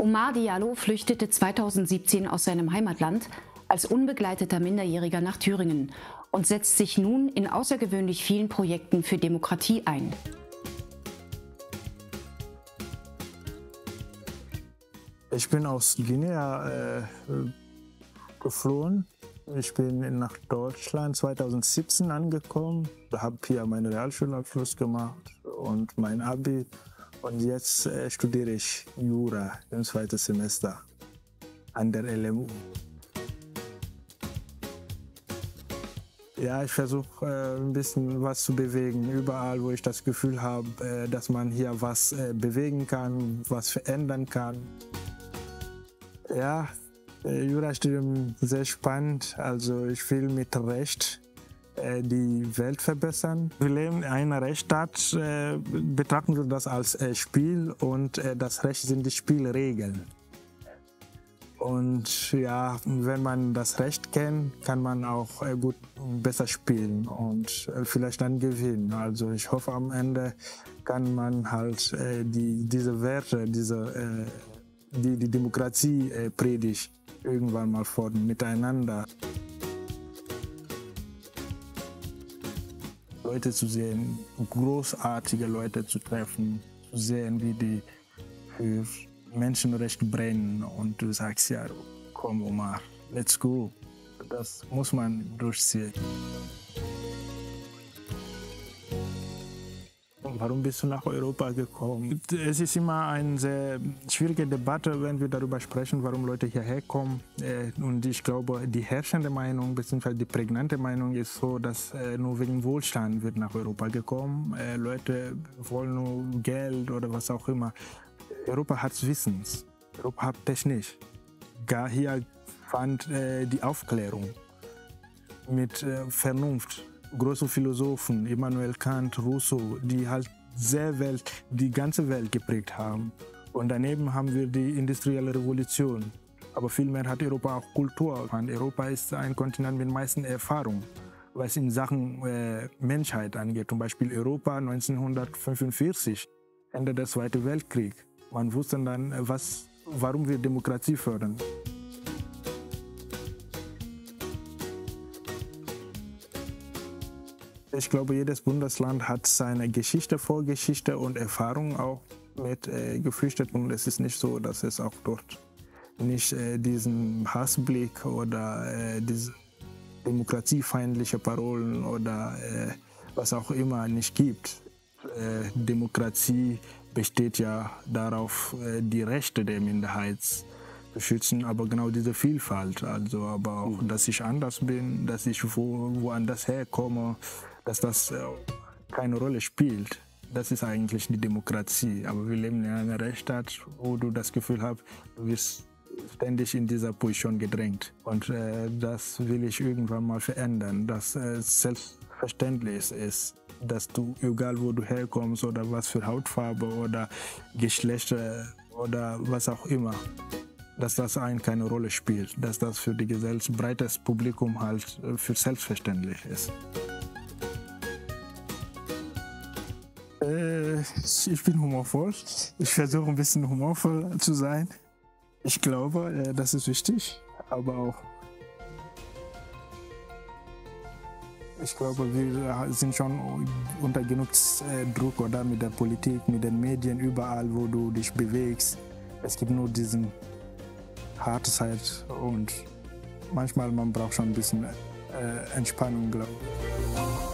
Omar Diallo flüchtete 2017 aus seinem Heimatland als unbegleiteter Minderjähriger nach Thüringen und setzt sich nun in außergewöhnlich vielen Projekten für Demokratie ein. Ich bin aus Guinea geflohen. Ich bin nach Deutschland 2017 angekommen, habe hier meinen Realschulabschluss gemacht und mein Abi. Und jetzt studiere ich Jura im zweiten Semester an der LMU. Ja, ich versuche ein bisschen was zu bewegen, überall, wo ich das Gefühl habe, dass man hier was bewegen kann, was verändern kann. Ja, Jurastudium sehr spannend. Also ich will mit Recht die Welt verbessern. Wir leben in einer Rechtsstaat, betrachten wir das als Spiel und das Recht sind die Spielregeln. Und ja, wenn man das Recht kennt, kann man auch gut besser spielen und vielleicht dann gewinnen. Also ich hoffe, am Ende kann man halt diese Werte, die Demokratie predigt, irgendwann mal fordern, miteinander. Leute zu sehen, großartige Leute zu treffen, zu sehen, wie die für Menschenrechte brennen und du sagst, ja, komm Omar, let's go. Das muss man durchziehen. Warum bist du nach Europa gekommen? Es ist immer eine sehr schwierige Debatte, wenn wir darüber sprechen, warum Leute hierher kommen. Und ich glaube, die herrschende Meinung bzw. die prägnante Meinung ist so, dass nur wegen Wohlstand wird nach Europa gekommen. Leute wollen nur Geld oder was auch immer. Europa hat Wissens, Europa hat Technik. Gar hier fand die Aufklärung mit Vernunft. Große Philosophen, Immanuel Kant, Rousseau, die halt die ganze Welt geprägt haben. Und daneben haben wir die industrielle Revolution. Aber vielmehr hat Europa auch Kultur. Und Europa ist ein Kontinent mit meisten Erfahrungen, was in Sachen Menschheit angeht. Zum Beispiel Europa 1945, Ende des Zweiten Weltkriegs. Man wusste dann, warum wir Demokratie fördern. Ich glaube, jedes Bundesland hat seine Geschichte, Vorgeschichte und Erfahrung auch mit Geflüchteten. Und es ist nicht so, dass es auch dort nicht diesen Hassblick oder diese demokratiefeindliche Parolen oder was auch immer nicht gibt. Demokratie besteht ja darauf, die Rechte der Minderheit zu schützen, aber genau diese Vielfalt, also aber auch, dass ich anders bin, dass ich woanders herkomme, dass das keine Rolle spielt. Das ist eigentlich die Demokratie. Aber wir leben in einer Rechtsstaat, wo du das Gefühl hast, du wirst ständig in dieser Position gedrängt. Und das will ich irgendwann mal verändern, dass es selbstverständlich ist, dass du, egal wo du herkommst oder was für Hautfarbe oder Geschlecht oder was auch immer, dass das keine Rolle spielt, dass das für die Gesellschaft, breites Publikum halt für selbstverständlich ist. Ich bin humorvoll. Ich versuche ein bisschen humorvoll zu sein. Ich glaube, das ist wichtig, aber auch ich glaube, wir sind schon unter genug Druck oder mit der Politik, mit den Medien, überall, wo du dich bewegst. Es gibt nur diese harte Zeit und manchmal man braucht schon ein bisschen Entspannung, glaube ich.